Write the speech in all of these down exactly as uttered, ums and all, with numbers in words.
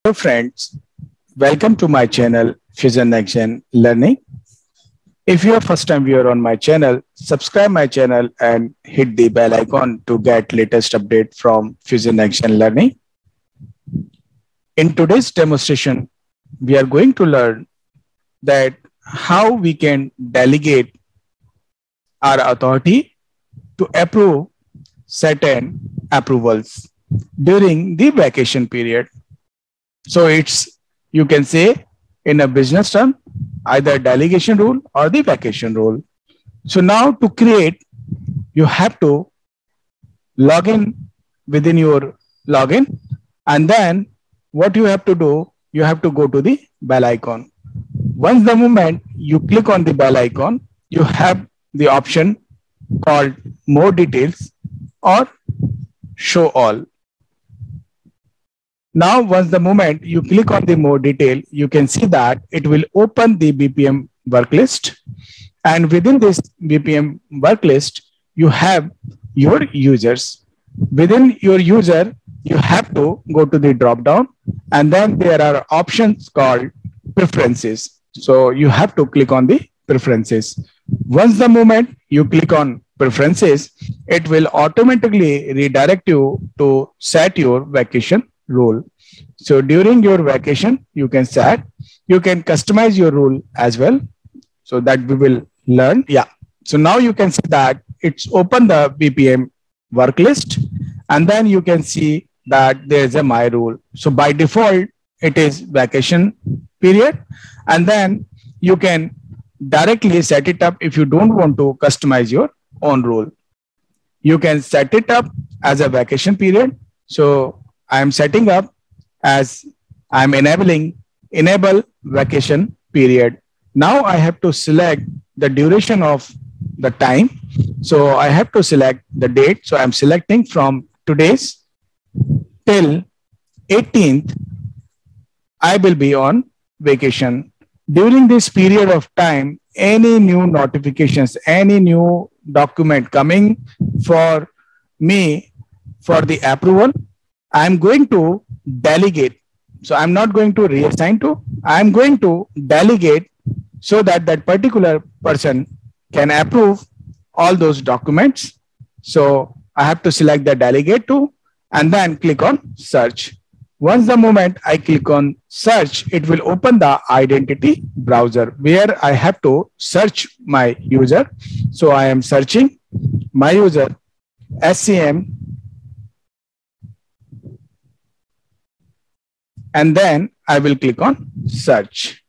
friends, welcome to my channel Fusion Next Gen Learning. If you are first time viewer on my channel, subscribe my channel and hit the bell icon to get latest update from Fusion Next Gen Learning. In today's demonstration, we are going to learn that how we can delegate our authority to approve certain approvals during the vacation period. So it's, you can say in a business term, either delegation rule or the vacation rule. So now to create, you have to log in within your login. And then what you have to do, you have to go to the bell icon. Once the moment you click on the bell icon, you have the option called more details or show all. Now, once the moment you click on the more detail, you can see that it will open the B P M work list. And within this B P M work list, you have your users. Within your user, you have to go to the drop down, and then there are options called preferences. So you have to click on the preferences. Once the moment you click on preferences, it will automatically redirect you to set your vacation rule. So during your vacation, you can set, you can customize your rule as well. So that we will learn. Yeah. So now you can see that it's open the B P M work list, and then you can see that there's a my rule. So by default, it is vacation period. And then you can directly set it up if you don't want to customize your own rule. You can set it up as a vacation period. So I'm setting up as I'm enabling enable vacation period. Now I have to select the duration of the time. So I have to select the date. So I'm selecting from today's till eighteenth. I will be on vacation. During this period of time, any new notifications, any new document coming for me for the approval, I'm going to delegate. So I'm not going to reassign to, I'm going to delegate so that that particular person can approve all those documents. So I have to select the delegate to and then click on search. Once the moment I click on search, it will open the identity browser where I have to search my user. So I am searching my user S C M, and then I will click on search.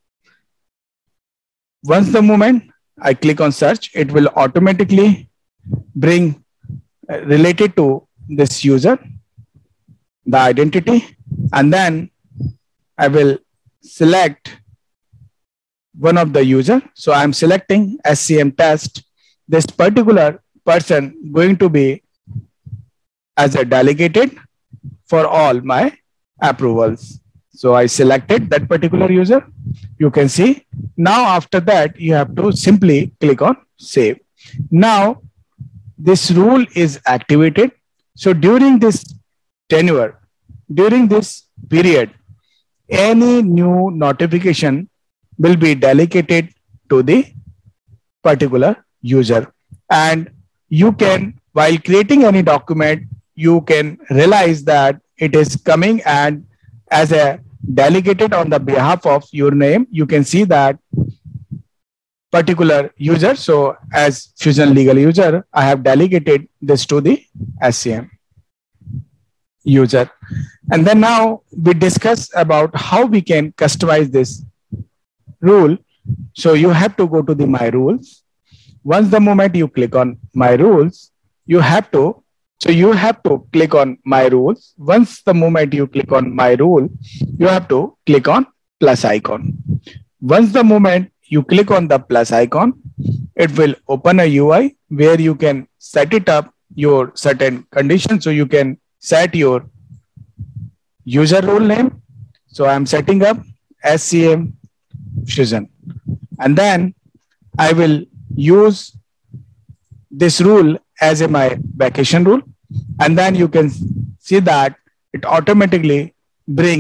Once the moment I click on search, it will automatically bring uh, related to this user, the identity, and then I will select one of the user. So I'm selecting S C M test. This particular person going to be as a delegated for all my approvals. So I selected that particular user. You can see now after that, you have to simply click on save. Now this rule is activated. So during this tenure, during this period, any new notification will be delegated to the particular user. And you can, while creating any document, you can realize that it is coming and as a delegated on the behalf of your name. You can see that particular user. So as Fusion Legal user, I have delegated this to the S C M user. And then now we discuss about how we can customize this rule. So you have to go to the my rules. Once the moment you click on my rules, you have to, so you have to click on my rules. Once the moment you click on my rule, you have to click on plus icon. Once the moment you click on the plus icon, it will open a U I where you can set it up your certain conditions. So you can set your user role name. So I'm setting up S C M Fusion. And then I will use this rule as a my vacation rule. And then you can see that it automatically bring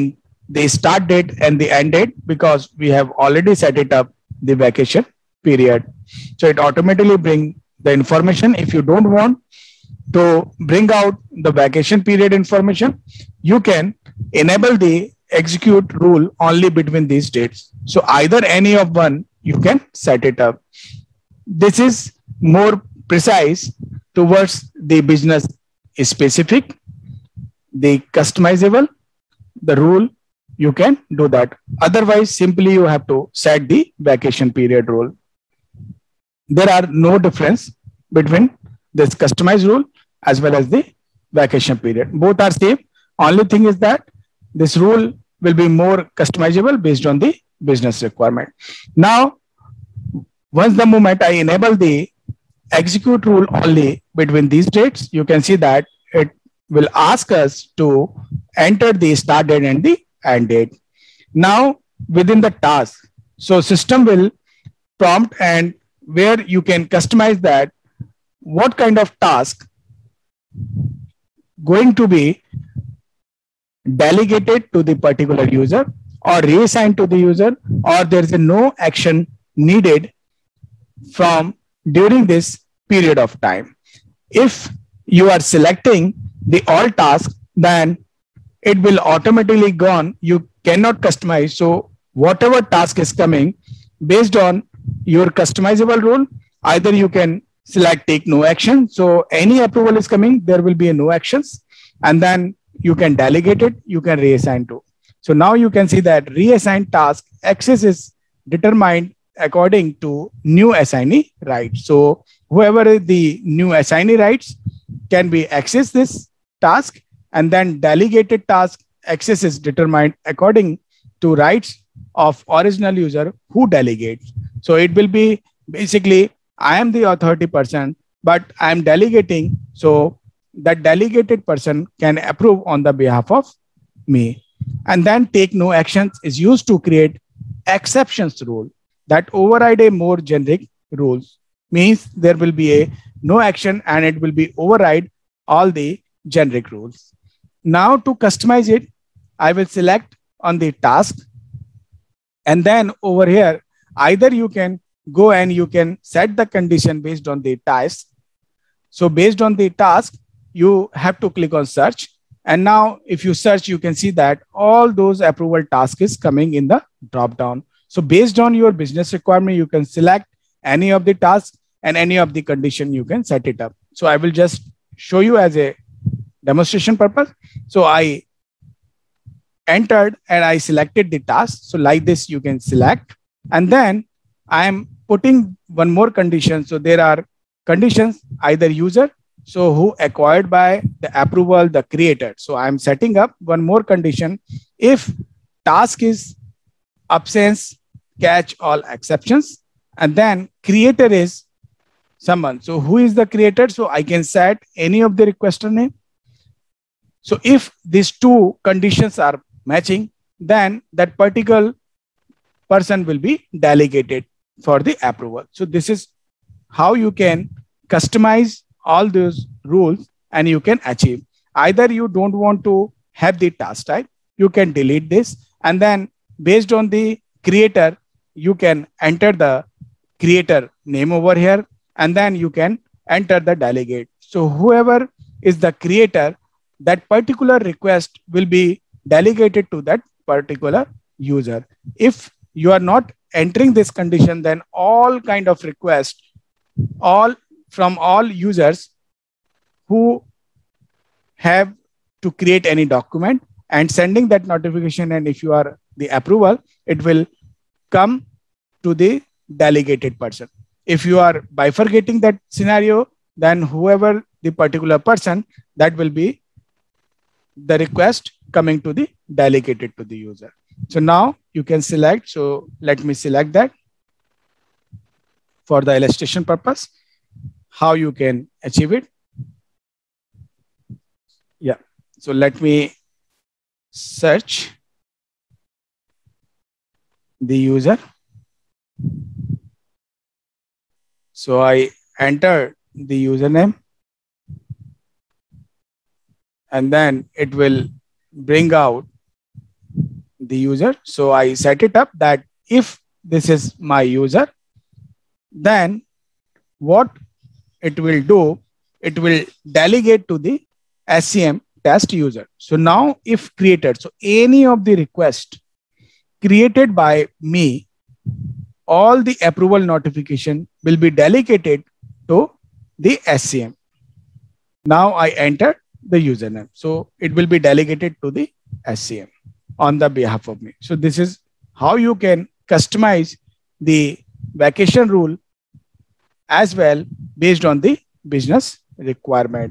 the start date and the end date because we have already set it up the vacation period. So it automatically bring the information. If you don't want to bring out the vacation period information, you can enable the execute rule only between these dates. So either any of one, you can set it up. This is more precise towards the business specific, the customizable, the rule, you can do that. Otherwise, simply you have to set the vacation period rule. There are no difference between this customized rule as well as the vacation period. Both are same. Only thing is that this rule will be more customizable based on the business requirement. Now, once the moment I enable the execute rule only between these dates, you can see that it will ask us to enter the start date and the end date. Now, within the task, so system will prompt and where you can customize that what kind of task going to be delegated to the particular user or reassigned to the user, or there is a no action needed from during this period of time. If you are selecting the all tasks, then it will automatically gone. You cannot customize. So whatever task is coming based on your customizable rule, either you can select take no action. So any approval is coming, there will be a no actions, and then you can delegate it, you can reassign to. So now you can see that reassigned task access is determined according to new assignee rights. So whoever the new assignee rights can be access this task, and then delegated task access is determined according to rights of original user who delegates. So it will be basically, I am the authority person, but I am delegating. So that delegated person can approve on the behalf of me. And then take no actions is used to create exceptions rule that override a more generic rules. Means there will be a no action and it will be override all the generic rules. Now to customize it, I will select on the task, and then over here, either you can go and you can set the condition based on the task. So based on the task, you have to click on search. And now if you search, you can see that all those approval tasks is coming in the drop down. So based on your business requirement, you can select any of the tasks and any of the condition you can set it up. So I will just show you as a demonstration purpose. So I entered and I selected the task. So like this, you can select, and then I am putting one more condition. So there are conditions, either user, so who acquired by the approval, the creator. So I'm setting up one more condition. If task is absence, catch all exceptions, and then creator is someone. So who is the creator? So I can set any of the requester name. So if these two conditions are matching, then that particular person will be delegated for the approval. So this is how you can customize all those rules and you can achieve. Either you don't want to have the task type, you can delete this, and then based on the creator, you can enter the creator name over here, and then you can enter the delegate. So whoever is the creator, that particular request will be delegated to that particular user. If you are not entering this condition, then all kind of requests, all from all users who have to create any document and sending that notification, and if you are the approval, it will come to the delegated person. If you are bifurcating that scenario, then whoever the particular person, that will be the request coming to the delegated to the user. So now you can select. So let me select that for the illustration purpose, how you can achieve it. Yeah. So let me search the user. So I enter the username, and then it will bring out the user. So I set it up that if this is my user, then what it will do, it will delegate to the S C M test user. So now if created, so any of the request created by me, all the approval notification will be delegated to the S C M. Now I enter the username. So it will be delegated to the S C M on the behalf of me. So this is how you can customize the vacation rule as well based on the business requirement.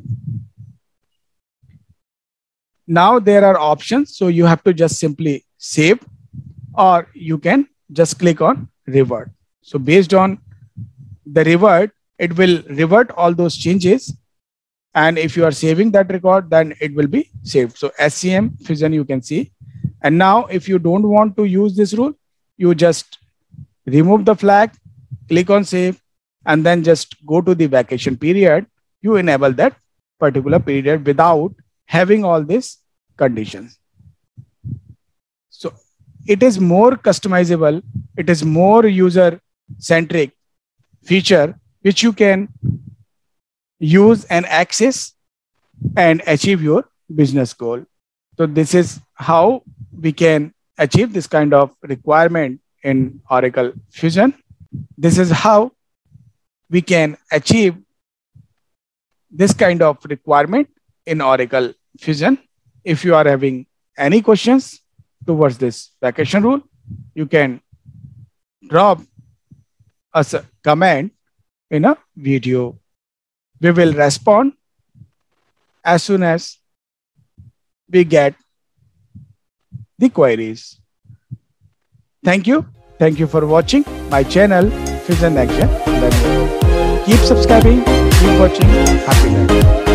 Now there are options. So you have to just simply save, or you can just click on revert. So based on the revert, it will revert all those changes. And if you are saving that record, then it will be saved. So S C M Fusion, you can see. And now if you don't want to use this rule, you just remove the flag, click on save, and then just go to the vacation period. You enable that particular period without having all these conditions. So it is more customizable. It is more user centric feature, which you can use and access and achieve your business goal. So this is how we can achieve this kind of requirement in Oracle Fusion. This is how we can achieve this kind of requirement in Oracle Fusion. If you are having any questions towards this vacation rule, you can drop us a comment in a video. We will respond as soon as we get the queries. Thank you. Thank you for watching my channel, Fusion Next Gen Learning. Keep subscribing, keep watching. Happy learning.